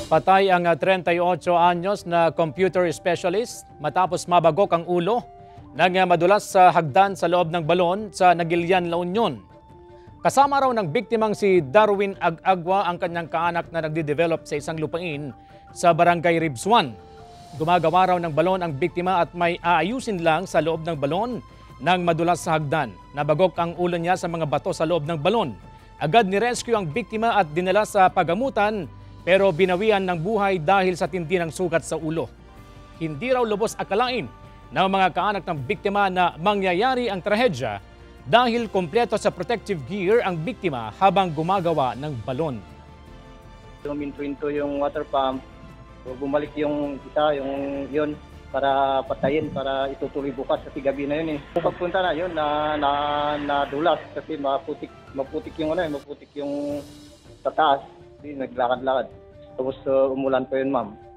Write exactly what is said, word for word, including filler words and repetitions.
Patay ang ah, thirty-eight anyos na computer specialist matapos mabagok ang ulo nang ah, madulas sa hagdan sa loob ng balon sa Nagilian, La Union. Kasama raw ng biktimang si Darwin Ag-Agwa ang kanyang kaanak na nagde-develop sa isang lupain sa Barangay Ribsuan. Gumagawa raw ng balon ang biktima at may aayusin lang sa loob ng balon nang madulas sa hagdan. Nabagok ang ulo niya sa mga bato sa loob ng balon. Agad ni-rescue ang biktima at dinala sa pagamutan pero binawian ng buhay dahil sa tindi ng sugat sa ulo. Hindi raw lubos akalain ng mga kaanak ng biktima na mangyayari ang trahedya dahil kompleto sa protective gear ang biktima habang gumagawa ng balon. Tuminto-into yung water pump, so bumalik yung isa, yung yun, para patayin, para itutuloy bukas kasi gabi na yun eh. Pagpunta na yun, na, na, nadulas kasi maputik, maputik yung ano, maputik yung sa taas. Hindi, naglakad-lakad. Tapos uh, umulan pa yun, ma'am.